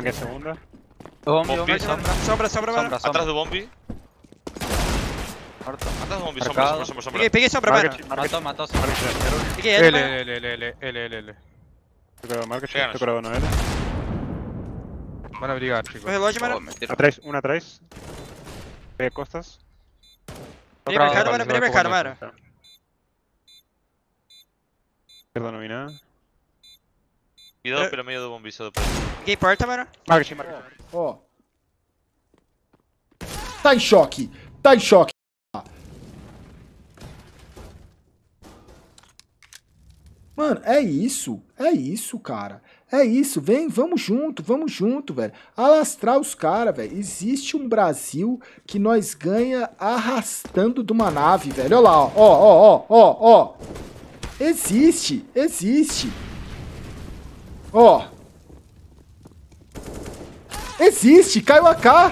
Peguei segunda. Bombi, Sombra, mano. Atrás do bombi. Atrás do bombi, Marcado. sombra. Peguei sombra, mano. Matou. Peguei ele, mano. Ele. Tô curado, market, Peganos. tô curado no L. Van a brigar, O chicos. relógio, Oh, mano. me tiro. Una atrás. Pegué costas. Peguei mercado, mano. Peguei mercado, mano. Izquierda no vi nada. Cuidado pelo medio do bombi, só depois. Peguei porta, mano. Market. Ó. Tá em choque. Tá em choque. Mano, é isso, cara. É isso, vem, vamos junto, velho. Alastrar os caras, velho. Existe um Brasil que nós ganha arrastando de uma nave, velho. Olha lá, ó. Existe. Ó. Existe, caiu a AK.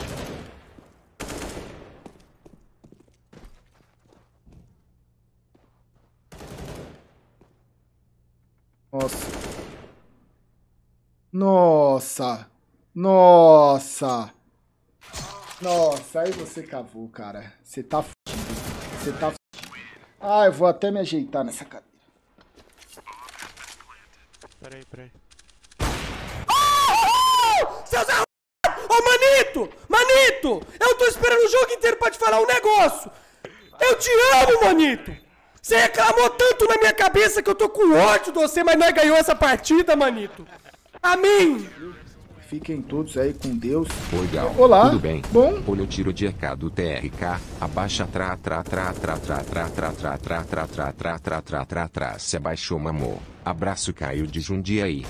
Nossa, aí você cavou, cara. Você tá fudido. Ah, eu vou até me ajeitar nessa cadeira. Peraí. Seus arrombados! Ô, Manito! Eu tô esperando o jogo inteiro pra te falar um negócio! Eu te amo, Manito! Você reclamou tanto na minha cabeça que eu tô com ódio de você, mas nós ganhou essa partida, Manito! Amém! Fiquem todos aí com Deus. Oi, Gal. Olá. Tudo bem? Bom. Olha o tiro de EK do TRK. Abaixa se abaixou, mamô. Abraço, Caio de Jundiaí.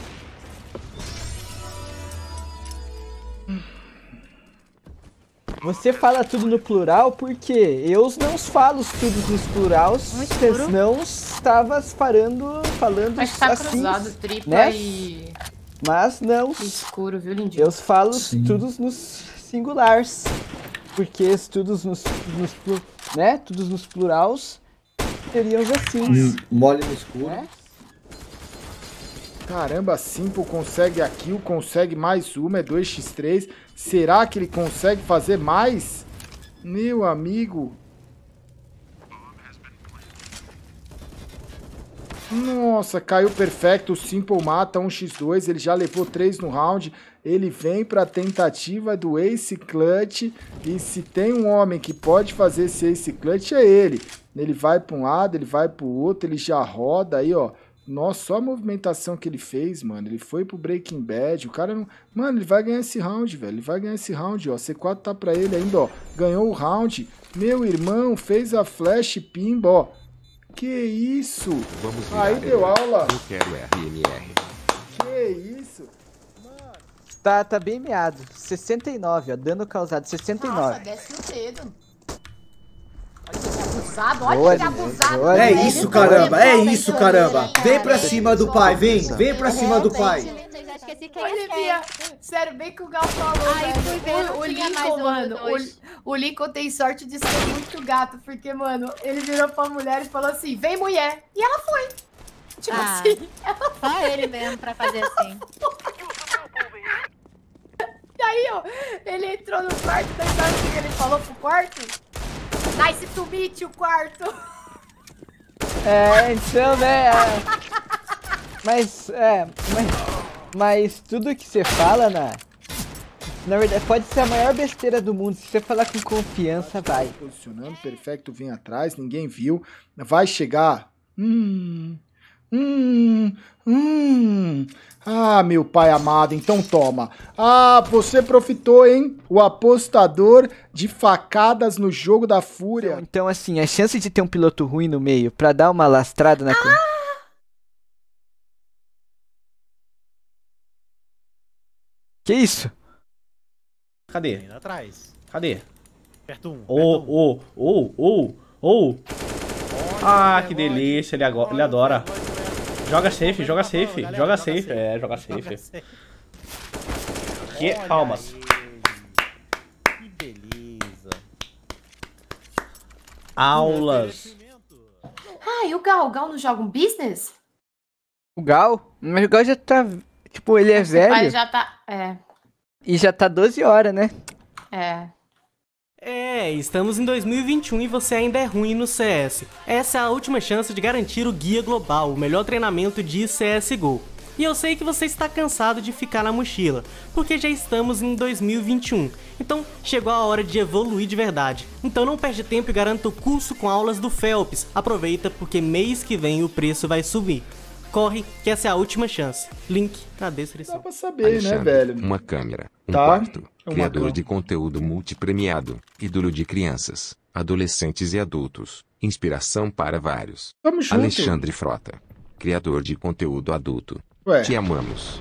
Você fala tudo no plural porque eu não falo tudo nos plurais, vocês não estava falando Mas tá assim, cruzado, tripla né? e Mas não, escuro, viu, lindinho? eu falo tudo nos singulares, porque todos nos né? Todos nos plurais seriam assim. Mole no escuro. Né? Caramba, Simple consegue a kill, consegue mais uma, é 2x3. Será que ele consegue fazer mais? Meu amigo. Nossa, caiu perfeito. O Simple mata 1x2. Ele já levou 3 no round. Ele vem para a tentativa do Ace Clutch. E se tem um homem que pode fazer esse Ace Clutch, é ele. Ele vai para um lado, ele vai para o outro. Ele já roda aí, ó. Nossa, só a movimentação que ele fez, mano. Ele foi pro Breaking Bad. O cara não... Mano, ele vai ganhar esse round, velho. Ele vai ganhar esse round, ó. C4 tá pra ele ainda, ó. Ganhou o round. Meu irmão fez a flash pimba, ó. Que isso? Vamos virar Aí deu aula. Eu quero RMR. Que isso? Tá bem meado. 69, ó. Dano causado 69. Nossa, desce no dedo. Olha que abusado, Olha, olha que abusado. olha. É velho. isso, caramba. É isso, caramba. Cara, Vem pra cima do pai, vem. Vem pra cima do pai. Eu já esqueci quem Olivia, sério, bem que o Gal falou, Ai, velho. fui ver, não O tinha Lincoln, mais um mano, dois. o Lincoln tem sorte de ser muito gato, porque, mano, ele virou pra mulher e falou assim, vem mulher, e ela foi. Tipo assim, ela foi. Só ele mesmo pra fazer assim. E aí, ó, ele entrou no quarto, daí sabe o que ele falou pro quarto? Nice to meet o quarto. Então, né? Mas tudo que você fala, na verdade, pode ser a maior besteira do mundo. Se você falar com confiança, vai. Posicionando, perfeito, vem atrás, ninguém viu. Vai chegar. Ah, meu pai amado, então toma. Ah, você profitou, hein? O apostador de facadas no jogo da fúria. Então, assim, a chance de ter um piloto ruim no meio pra dar uma lastrada na... Que isso? Cadê? Atrás. Cadê? Perto um. Ah, que delícia, ele adora. Joga safe. É, joga safe. Que palmas. Que beleza. Aulas. Ah, e o Gal não joga um business? O Gal? Mas o Gal já tá... Tipo, ele é Esse pai velho. já tá, E já tá 12 horas, né? Estamos em 2021 e você ainda é ruim no CS. Essa é a última chance de garantir o Guia Global, o melhor treinamento de CSGO. E eu sei que você está cansado de ficar na mochila, porque já estamos em 2021. Então chegou a hora de evoluir de verdade. Então não perde tempo e garanta o curso com aulas do Phelps. Aproveita porque mês que vem o preço vai subir. Corre, que essa é a última chance. Link na descrição. Dá pra saber, né, velho? Uma câmera, um Tá. quarto, Uma criador cama. de conteúdo multipremiado, ídolo de crianças, adolescentes e adultos, inspiração para vários. Tamo junto. Alexandre Frota, criador de conteúdo adulto. Ué. Te amamos.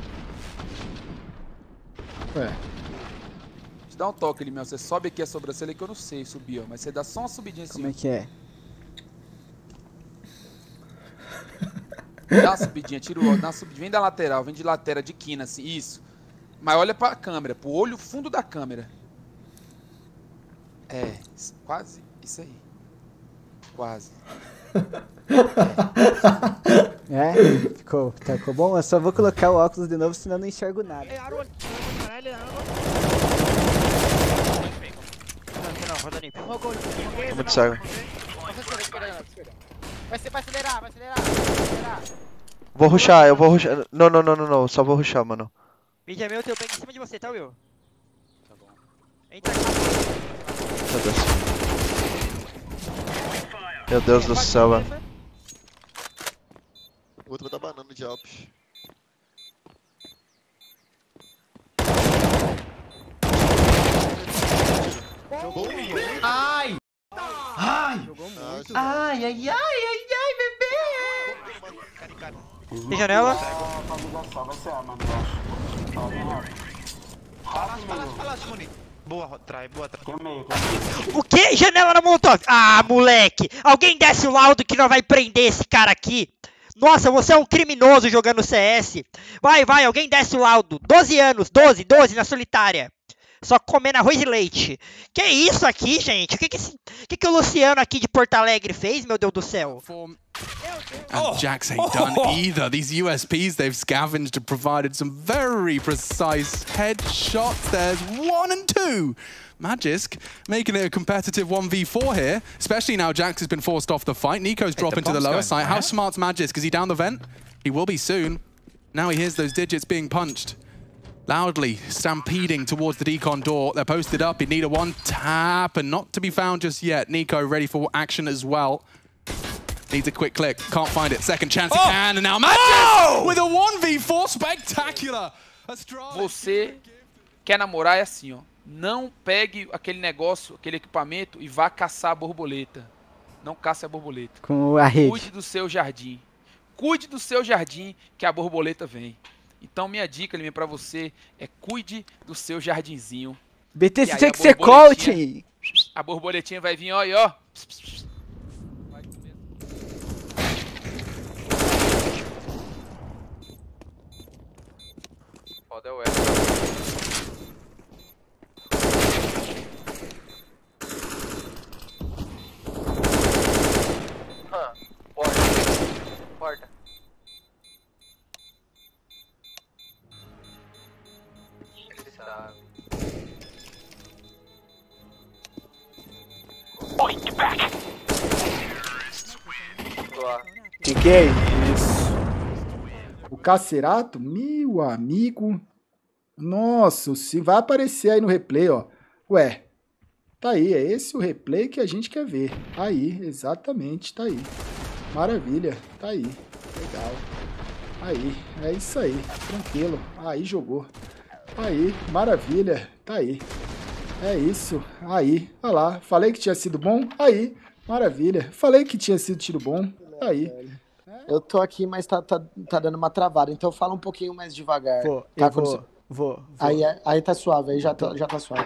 Ué. Te dá um toque ali, meu. Você sobe aqui a sobrancelha que eu não sei subir, ó. Mas você dá só uma subidinha assim. Como é que é? Dá uma subidinha, tira o olho, dá uma subidinha. Vem da lateral, vem de lateral, de quina, assim. Isso. Mas olha pra câmera, pro olho fundo da câmera. Quase. Isso aí. Quase. Ficou bom? Eu só vou colocar o óculos de novo, senão eu não enxergo nada. Tô muito cego. Vai acelerar. Eu vou rushar. Não, só vou rushar, mano. Mid é meu, teu pego em cima de você, tá, Will? Tá bom. Entra Meu Deus. Meu Deus do céu, mano. O outro vai dar banana de Alpes. Ai! Tem janela? Boa, trai. O que? Janela na Molotov? Ah, moleque! Alguém desce o laudo que não vai prender esse cara aqui! Nossa, você é um criminoso jogando CS! Vai, alguém desce o laudo! 12 anos, 12 na solitária! Só comendo arroz e leite! Que isso aqui, gente? O que o Luciano aqui de Porto Alegre fez, meu Deus do céu? And Jax ain't done either. These USPs they've scavenged have provided some very precise headshots. There's 1 and 2. Magisk making it a competitive 1v4 here, especially now Jax has been forced off the fight. Nico's dropping to the lower side. How smart's Magisk? Is he down the vent? He will be soon. Now he hears those digits being punched. Loudly stampeding towards the decon door. They're posted up. He'd need a one tap and not to be found just yet. Nico ready for action as well. Needs a quick click. Can't find it. Second chance he can. And now Magisk with a 1v4 spectacular. Você quer namorar é assim, ó. Não pegue aquele negócio, aquele equipamento e vá caçar a borboleta. Não caça a borboleta. Com a rede. Cuide do seu jardim. Cuide do seu jardim que a borboleta vem. Então minha dica, Liminha, pra você é cuide do seu jardinzinho. BT, E você aí tinha a que ser borboletinha- coach! A borboletinha vai vir, ó, e ó. Vai comer. Foda é o F. Porta. Fiquei. Isso. O Cacerato, meu amigo. Nossa, se vai aparecer aí no replay, ó. Ué, tá aí, é esse o replay que a gente quer ver. Aí, exatamente, tá aí. Maravilha, tá aí. Legal. Aí, é isso aí. Tranquilo. Aí jogou. Aí, maravilha, tá aí. É isso, aí. Olha lá, falei que tinha sido bom. Aí, maravilha. Falei que tinha sido tiro bom. Aí. Eu tô aqui, mas tá dando uma travada, então fala um pouquinho mais devagar. Vou. Aí tá suave, aí já tá suave.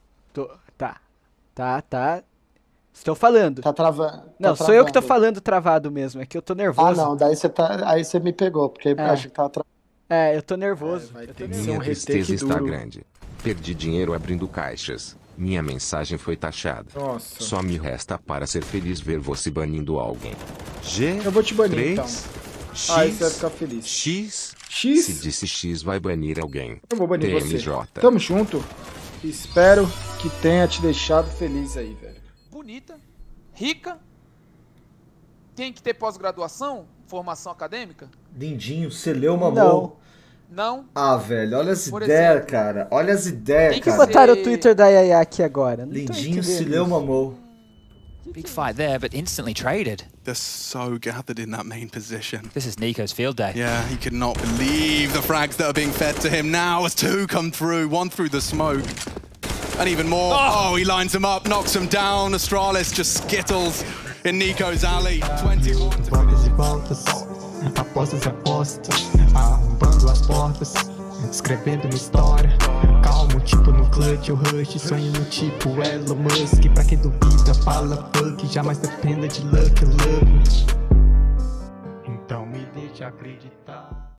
Tá. Estou falando. Tá travando. Não, sou eu que tô falando travado mesmo, é que eu tô nervoso. Ah, não, daí você me pegou, porque eu acho que tava travando. É, eu tô nervoso. Minha tristeza está grande. Perdi dinheiro abrindo caixas. Minha mensagem foi taxada. Nossa. Só me resta para ser feliz ver você banindo alguém. G. Eu vou te banir, 3, então. X, Aí você vai ficar feliz. X. X. Se disse X vai banir alguém. Eu vou banir TMJ. você. Tamo junto. Espero que tenha te deixado feliz aí, velho. Bonita, rica, tem que ter pós-graduação, formação acadêmica? Lindinho, você leu, mamou? Não. Ah, velho, olha as Por ideias, exemplo, cara. Olha as ideias, tem que cara. Botaram o Twitter da Yaya aqui agora. Não tô Lindinho, entendendo se leu, isso. mamou. Big fight there, but instantly traded. They're so gathered in that main position. This is Nico's field day. Yeah, he could not believe the frags that are being fed to him now as two come through, one through the smoke. And even more, oh, he lines him up, knocks him down. Astralis just skittles in Nico's alley. 21 to Voltas e voltas, apostas e apostas, arrombando as portas, escrevendo uma história. Calmo, tipo no clutch, o rush, sonho no tipo Elon Musk. Pra quem duvida, fala fuck, jamais dependa de luck. Então me deixa acreditar.